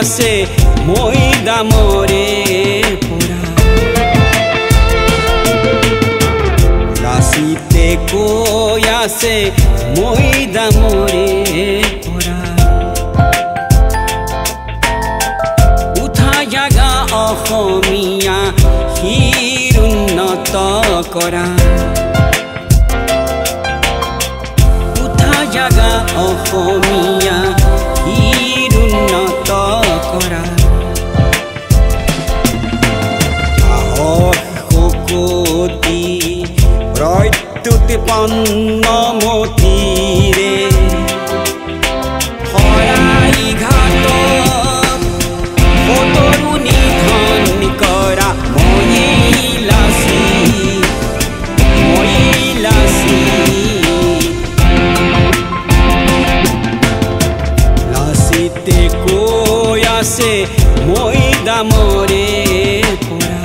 আছে মৈদামৰে পৰা লাচিতে কৈ আছে মৈদামৰে পৰা উঠা জাগা অসমীয়া শিৰ উন্নত কৰা উঠা জাগা অসমীয়া শিৰ উন্নত কৰা শকতি প্ৰত্যুৎপন্নমতিৰে শৰাই ঘাটত সতৰু নিধন কৰা লাচিতে কৈ আছে মৈদামৰে পৰা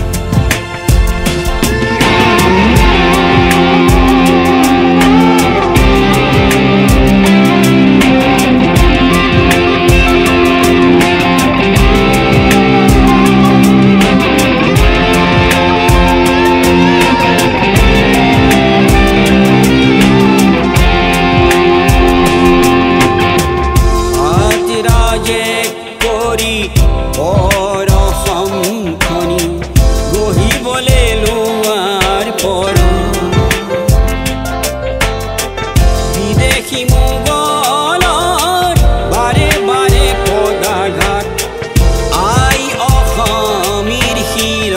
পৰশমখনি গঢ়িবলে লোৱাৰ পৰ বিদেশী মোগলৰ বাৰে বাৰে পদাঘাত আই অসমীৰ শিৰ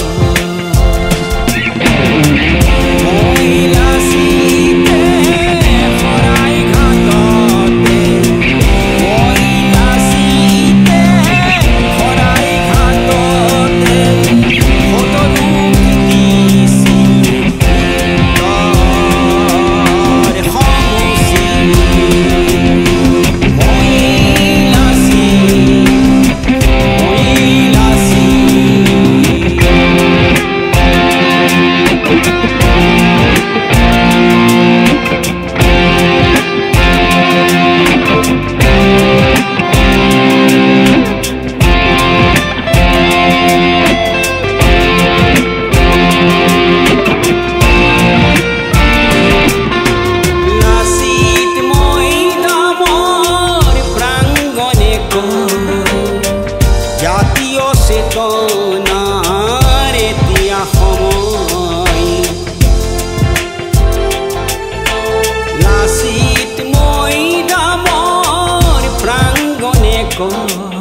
জাতীয় চেতনাৰ এতিয়া সময় লাচিত মৈদামৰ প্ৰাংগণে